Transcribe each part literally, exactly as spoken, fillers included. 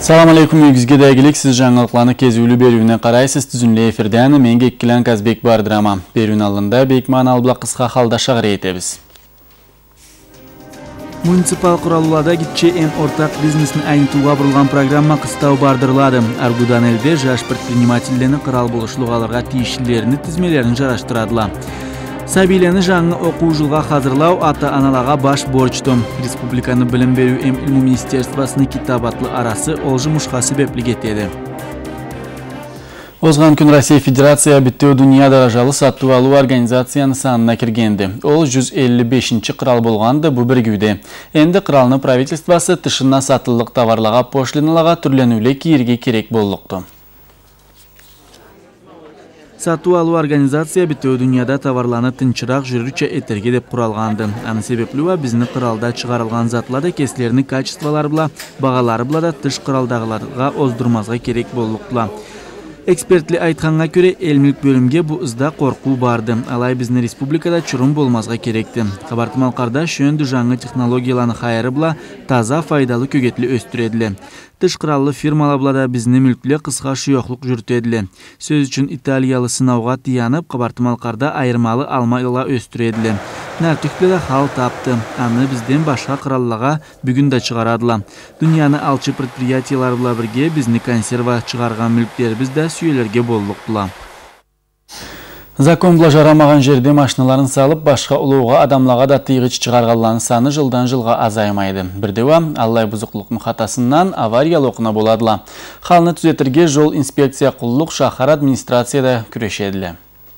Assalamu alaikum, yüzge degilік siz жаңалықланы кезүүлі беруіне қарайсыз түзінлі эфирден мен Кеккілен Казбек бардырама. Беруін алында Бекман албла қысқа қалда шағыр етебіз. Муниципал құралулада гитче эм ортақ бизнесін айнытуға бұрылған программа қыстау бардырлады. Аргудан әлде жаш предпринимательдені қырал болушылығаларға тиішілеріні тізмелерін жараштырадыла. Сәбилені жаңы оқу жылға қазырлау ата-аналаға баш борчту. Республиканы білім беру эм илму министерствосыны китабатлы арасы ол жұмышқа себеплі кетеді. Озған күн Россия Федерация бүттеу дүния даражалы сатту алу организацияны санына кіргенді. Ол жүз элүү бешинчи қырал болғанды бұ біргюде. Енді қыралны правительствосы тышына сатылық товарлаға пошлиналаға түрленулі киерге керек болуқты. Сату алу организация бүттеу дүнияда товарланы тынчырақ жүрүчө этерге деп құралғанды. Аны себеплуа bizini қыралда чыгарылган затлады кеслерінің качестволары бла, бағалары бла да тыш қыралдағыларға оздурмазға керек болуқтыла. Экспертли айтқанға көре элмилик бөлімге бұ ызда қорқу барды. Алай біздің республикада чұрым болмазға керекті. Қабартымалқарда шөнді жаңы технологияланы хайыры бла таза файдалы көгетлі өстіреділі. Тыш қыраллы фирмалаблада біздің мүлкле қысқа шүйоқлық жүртеділі. Сөз үшін италиялы сынауға тиянып, Қабартымалқарда айырмалы алмайла өстіреділі. Нәртүкледі хал тапты. Аны бізден башқа қыраллаға бүгін да чығарадыла. Дүнияны алчы предприятиялар бұла бірге біздің консерва чығарған мүліктер бізді сүйелерге болуқтыла. Закон бұла жарамаған жерде машиналарын салып, башқа ұлуға адамлаға да тыйғыч чығарғаланы саны жылдан жылға азаймайды. Бірдеуа, аллай бұзықлықтың қатасынан авария лоқына боладыла. Қалны түзетірге жол инспекция құллық шахар администрацияда күрешеділі.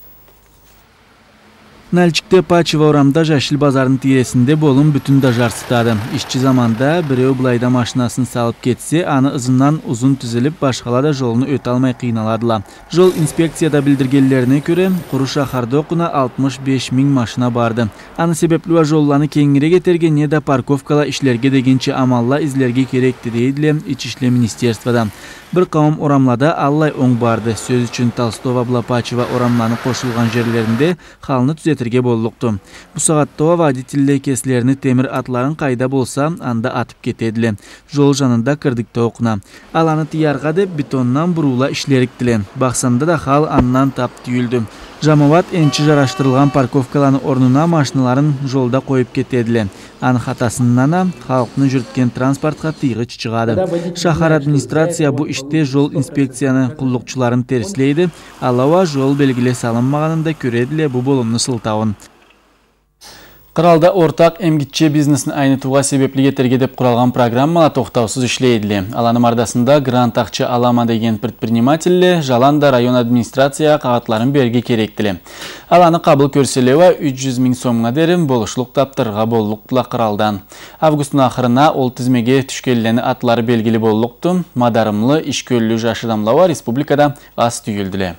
Нәлчікте Пачева орамда Жашыл базарын тиесінде болын бүтін да жарсытады. Işçi заманда біреу бұлайда машинасын салып кетсе, аны ызынан ұзын түзіліп, башқалада жолыны өт алмай қиналадыла. Жол инспекцияда білдіргелеріне көре, құру шахарда оқына алтмыш беш миң машина барды. Аны себеплуа жолланы кеңіре кетерге не да парковкала ішлерге дегенче амалла излерге керекті дейділі Ичишле министерствода. Бір қауым орамлада аллай оң барды. Сөз үшін Толстова Пачева орамланы қошылған жерлерінде қалны түзетірге болуқты. Бұ сағаттова водителі кеслеріні темір атларын қайда болса, анда атып кетеділі. Жол жанында кірдікті оқына. Аланы тиярға деп бетоннан бұрула ішлеріктілі. Бақсанда да қал аннан тап түйілді. Жамават энчи жараштырылған парковкаланы орнына машиналарын жолда қойып кетеділі. Аны хатасыннана халқыны жүрткен транспортқа тыйғыч чығады. Шахар администрация бұ іште жол инспекцияны құллықчыларын терслейді. Алауа жол белгіле салынмағанында көреділі бұ болымны сылтауын. Қыралда ортақ эмгитче бизнесін айнытуға себеплі етерге деп құралған программала тоқтаусыз ішлейділі. Аланы мардасында грант ақчы алама деген предпринимателі жаланда район администрация қағатларын берге керектілі. Аланы қабыл көрселеуі үч жүз миң сомға дерім болушылық таптырға болуқтыла қыралдан. Августың ақырына ол тізмеге түшкелілені атлары белгілі болуқты, мадарымлы ішкөлі жашыдамлауа республикада аз түйілділі.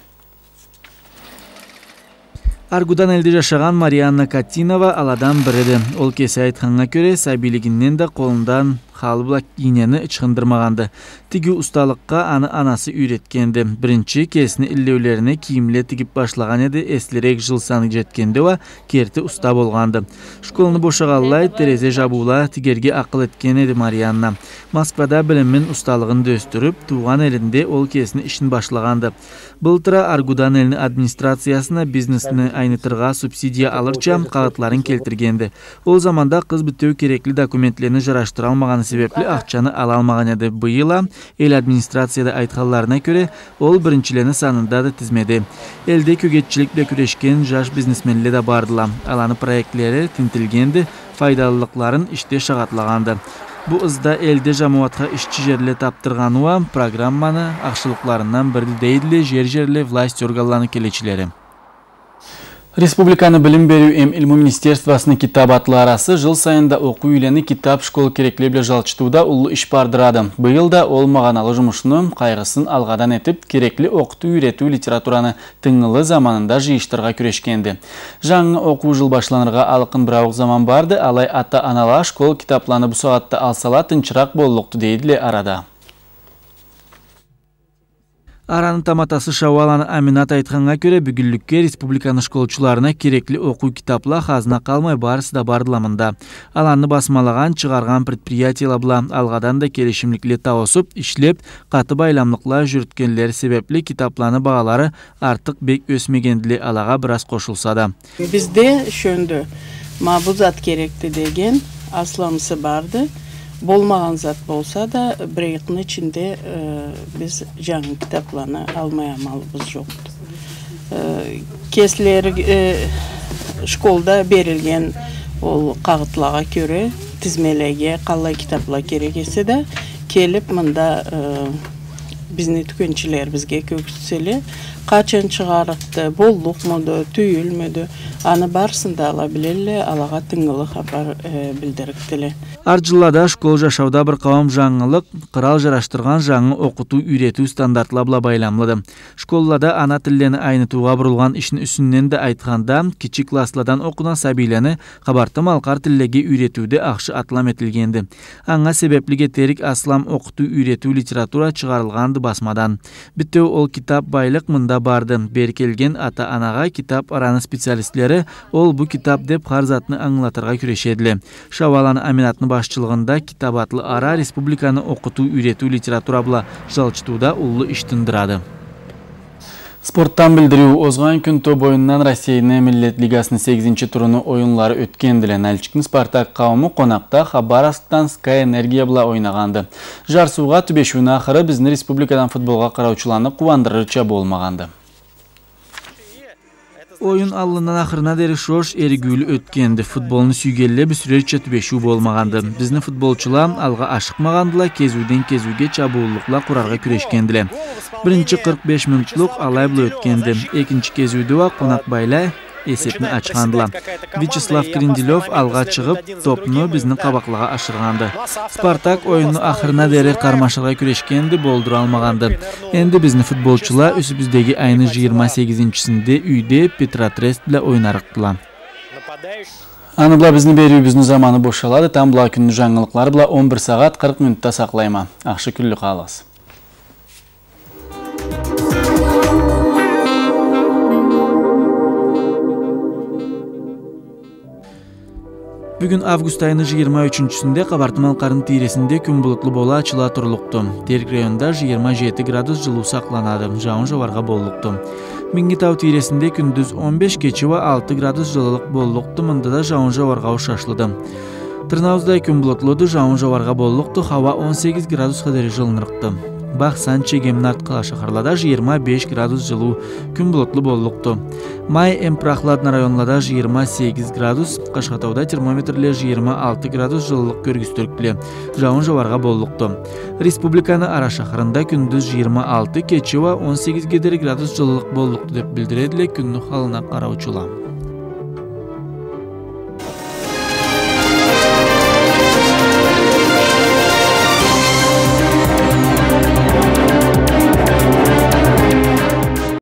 Аргудан әлде жашаған Марианна Катинова аладан біреді. Ол кесе айтқанға көре сәбилігінен де қолындан қалыбыла инені ычқындырмағанды. Тігі ұсталыққа аны анасы үйреткенді. Бірінші кесіні іллеулеріне киімле тігіп башлаған еді, әслерек жыл саны жеткенді ва керті ұста болғанды. Школыны бошағалай терезе жабула тігерге ақыл еткен еді Марианна. Москвада білімін ұсталығын дөстіріп, туған әлінде ол кесіні ішін башлағанды. Бұлтыра Аргудан әліні администрациясына бизнесіні айнытырға субсидия алырча қағытларын келтіргенді. Ол заманда қыз бүттеу керекли документлеріні жараштыра алмаған себеплі ақчаны ала алмаған еді. Бұйыла ел администрацияда айтқаларына көре ол біріншілені санында да тізмеді. Елде көгетчілікle күрешкен жаш бизнесменлі де бардыла. Аланы проектлері тінтілгенді, файдалылықларын іште шағатлағанды. Бұ ызда әлде жамуатқа ішчі жерлі таптырғануа программаны ақшылықларынан бірді дейділі жер-жерлі власть оргаланы келечілері. Республиканы білім беру эм илму министерствосының китап атлы арасы жыл сайында оқу үйлені китап школ кереклебле жалчытуда ұлы іш бардырады. Бұйылда ол мағаналы жұмышыны қайғысын алғадан етіп, керекли оқыту үйрету литератураны тыңылы заманында жиыштырға күрешкенді. Жаңы оқу жыл башланырға алықын бірауық заман барды, алай ата-анала школ китапланы бұ сағатта алсала тынчырақ болуқты дейділі арада. Aranın tamatası Şavalan Aminat aytkanга göre бүгүнлүккө республиканын школчуларына керекли окуу китапла хазына калмай барысы да бардыламында. Аланны басмалаган, чыгарган предприятиялар билан алгадан да келишимликли табысып, иштеп, каты байламлыкла жүрүткөнлери себепле китапланы багалары артык бек өсмөгөндүле алага бир аз кошулса да. Бизде шөндө мабузат керекти деген асламысы барды. Болмаған зат болса да, бір айдың içinde e, biz жаңы китапланы алмай амалыбыз жоқ. E, Кесілер e, школда берілген ол қағытлаға көре, тізмелеге қалай китаплар керек есе де, келіп мында e, біздің түкеншілер бізге көксіселі, қачан шығарықты, болдық мұды, түйілмеді, аны барсында ала білелі, алаға тыңғылы хабар e, білдіріктілі. Ар жыллада школ жашауда бір кавам жаңылык, кырал жараштырган жаңы окутуу үйрөтүү стандартлабла байламлады. Школлада ана тилени айнытууга бурулган ишин үстүнөн да айтканда, кичи классладан окуган сабийлерни кабартым алкар тилеге үйрөтүүдө акшы атлам этилгенди. Аңа себеплиге терик аслам окутуу үйрөтүү литература чыгарылганды басмадан. Бүттө ол китап байлык мында барды. Беркелген ата-анага китап араны специалистлери ол бу китап деп харзатны аңлатырга күрешедиле. Шавалан Аминатны башчылыгында китап атлы ара республиканы окутуу үйрөтүү литература била жалчытууда улуу иш тындырады. Спорттан билдирүү озган күн топ оюнунан Россиянын Миллет лигасынын сегизинчи туруну оюнлары өткөндүле. Налчиктин Спартак кавымы конакта Хабаровсктан Sky Энергия била ойнаганды. Жар сууга түбөшүүнүн акыры биздин республикадан футболго кароочуларны кубандырырча болмаганды. Oyun alından axırına deri şoş ergülü ötkəndi. Futbolunu süygəlle bir sürece tübeşu bolmağandı. Bizni futbolçular alğa aşıqmağandılar, kezüden kezüge çabulluqla kurarga küreşkendile. Birinci qırq beş minutluq alayble ötkəndi. Ekinci kezüde va Qonaqbayla esepni açqandılar. Vyacheslav Krindilov alğa çıgıp topunu bizni qabaqlağa aşırğandı. Spartak oyunu axırına deri qarmaşıqla küreşkendi, boldura almağandı. Endi bizni futbolçular üsübizdeki ayını yigirma sekizincisinde üyde Petrotrest bilə oynarıqdılar. Anı bila bizni beriyibizin zamanı boşaladı. Tam bila günlü жаңылыqları bila on bir saat qırq minutda saqlayma. Axşı küllü qalası. Bugün avgust ayının yigirma üçüncüsünde Qabartım Alqarın tiresinde gün bulutlu bola açıla turuluqtu. Terk rayonda yigirma yedi gradus жылуу saqlanadı. Жауын жабарга болluqtu. Mingitau tiresinde gündüz on beş keçi ve altı gradus жылылык болluqtu. Mında da жауын жабарга uşaşlıdı. Tırnavuzda gün bulutludu, жауын жабарga bolluqtu. Hava on sekiz gradus kaderi жылынırıqtı. Baxsan Çegemnart qala şaharlada yigirma beş gradus жылуу gün bulutlu bolluqtu. May en prahladna rayonlarda yigirma sekiz gradus, Qaşqatauda termometrler yigirma altı gradus жылылык көрgüstürkli. Жауын жабарга bolluqtu. Respublikanın ara şaharında gündüz yigirma altı, keçi ve on sekiz gradus жылылык bolluqtu dep bildirediler günlük halına qarawçular.